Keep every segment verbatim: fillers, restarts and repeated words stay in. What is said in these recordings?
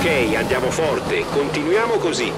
Ok, andiamo forte, continuiamo così.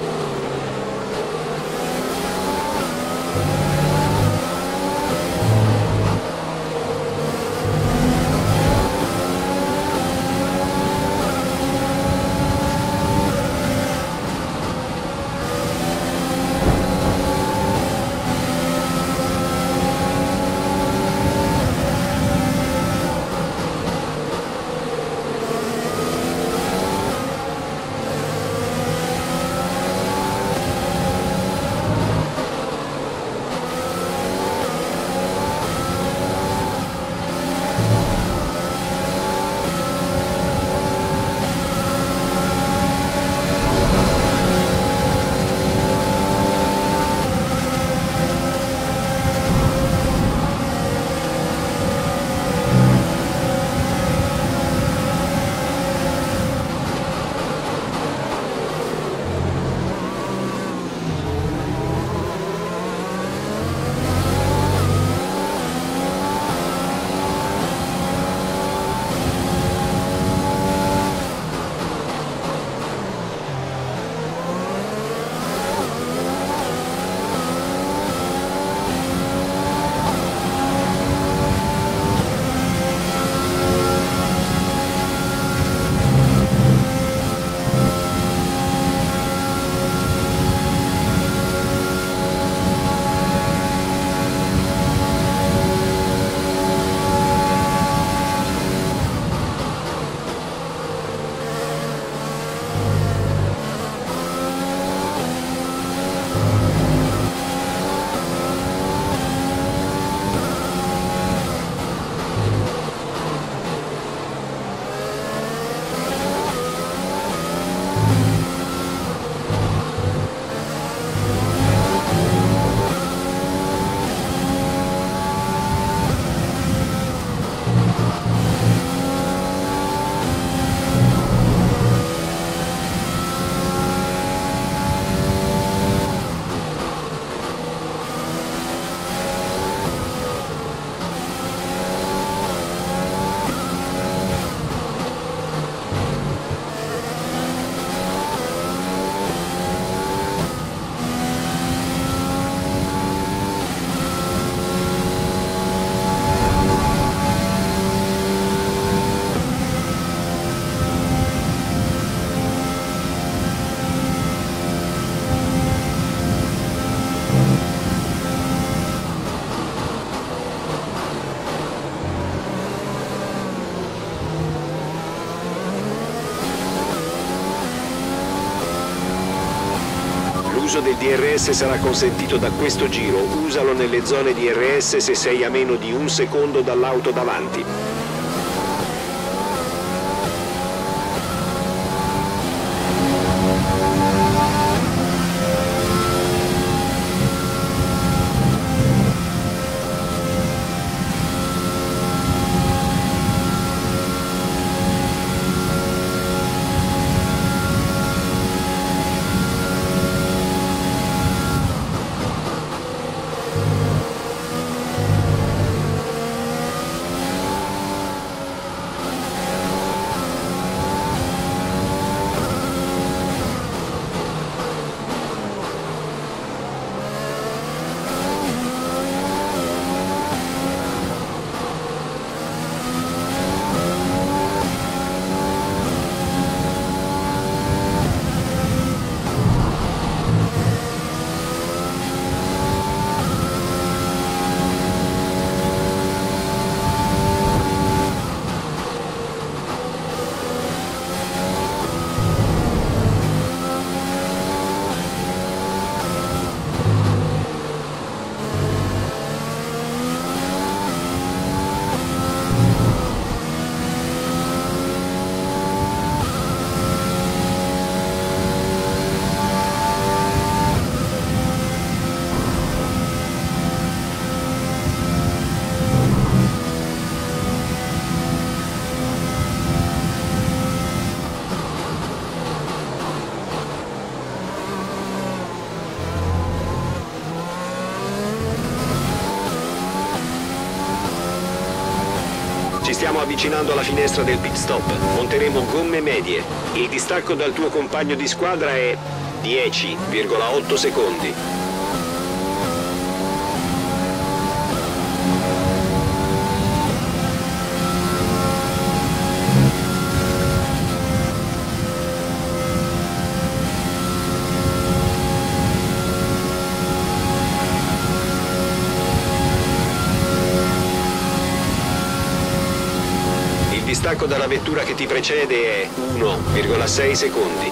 L'uso del D R S sarà consentito da questo giro, usalo nelle zone D R S se sei a meno di un secondo dall'auto davanti. stiamo avvicinando alla finestra del pit stop. Monteremo gomme medie. Il distacco dal tuo compagno di squadra è dieci virgola otto secondi. Il distacco dalla vettura che ti precede è uno virgola sei secondi.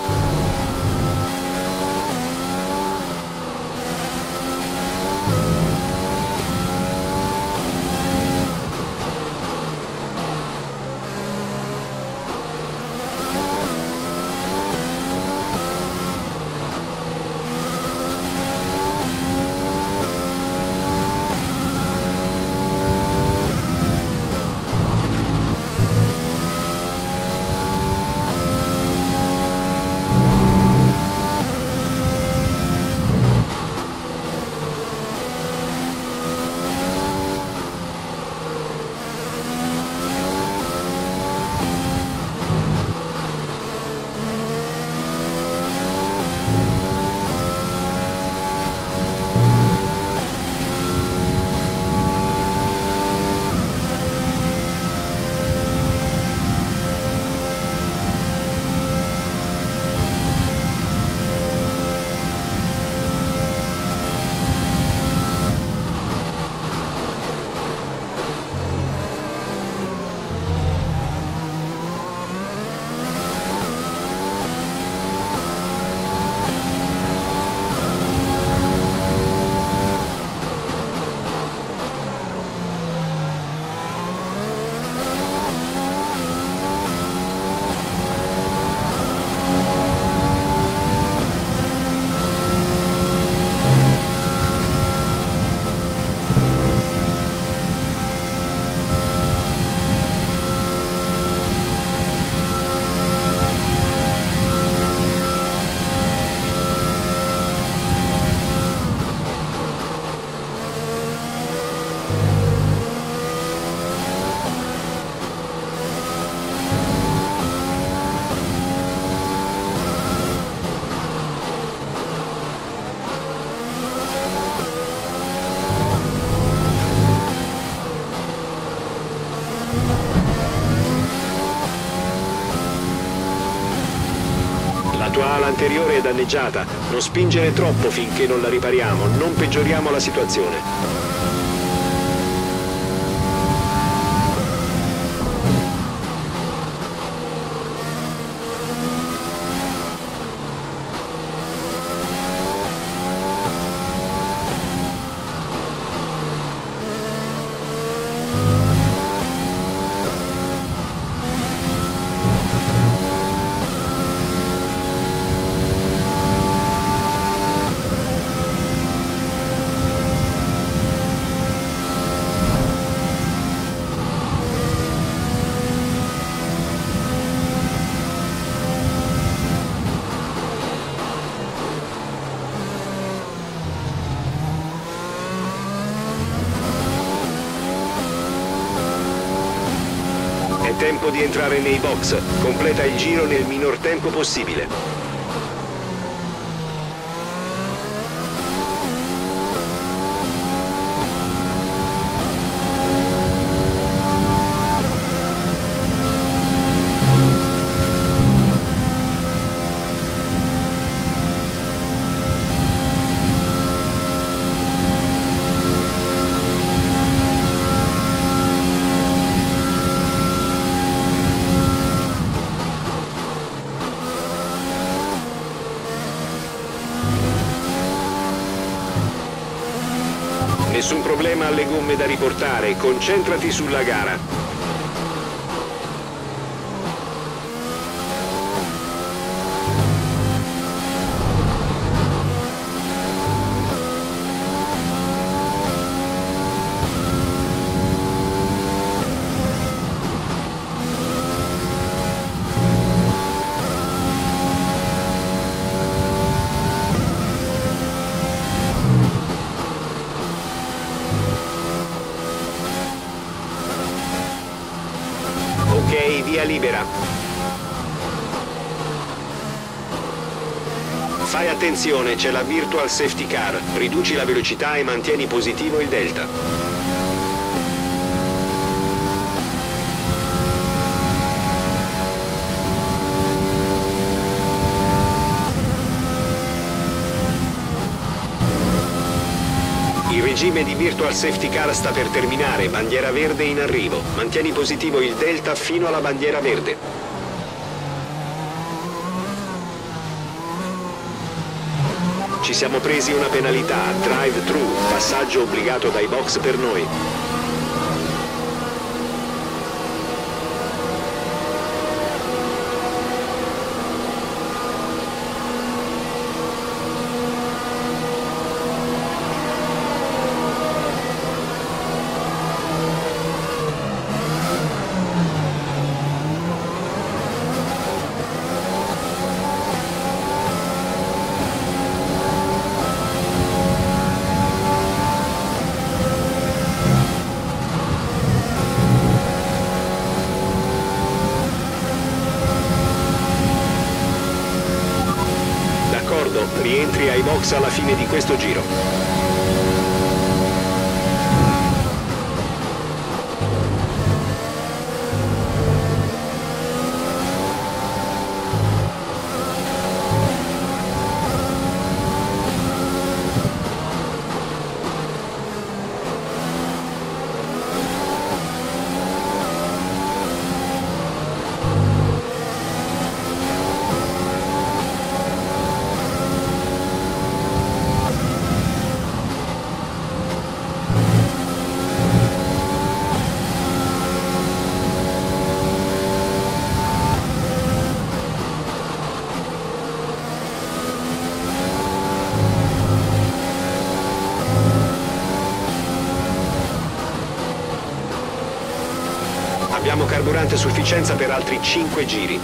La tua ala anteriore è danneggiata. Non spingere troppo finché non la ripariamo. Non peggioriamo la situazione. È tempo di entrare nei box. Completa il giro nel minor tempo possibile. Nessun problema alle gomme da riportare, concentrati sulla gara. libera. Fai attenzione, c'è la Virtual Safety Car. Riduci la velocità e mantieni positivo il delta. Il regime di Virtual Safety Car sta per terminare, bandiera verde in arrivo. Mantieni positivo il delta fino alla bandiera verde. Ci siamo presi una penalità, drive-thru, passaggio obbligato dai box per noi. Rientri ai box alla fine di questo giro. Abbiamo carburante a sufficienza per altri cinque giri.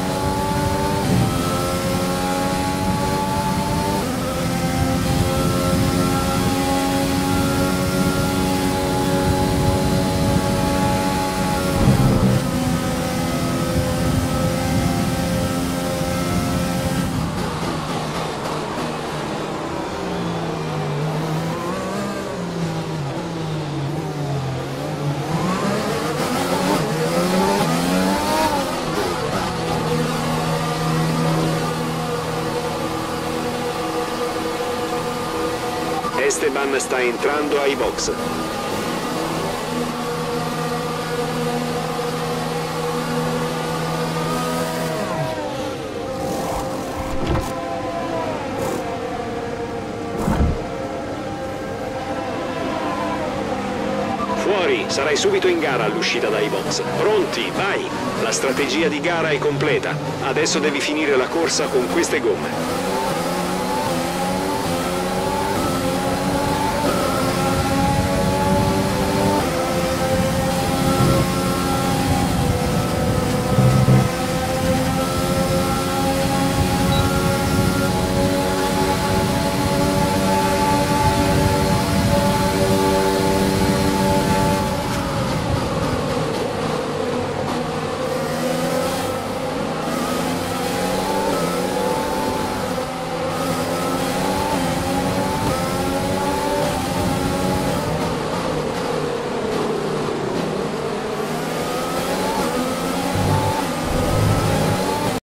Esteban sta entrando ai box. Fuori, sarai subito in gara all'uscita dai box. Pronti, vai! La strategia di gara è completa. Adesso devi finire la corsa con queste gomme.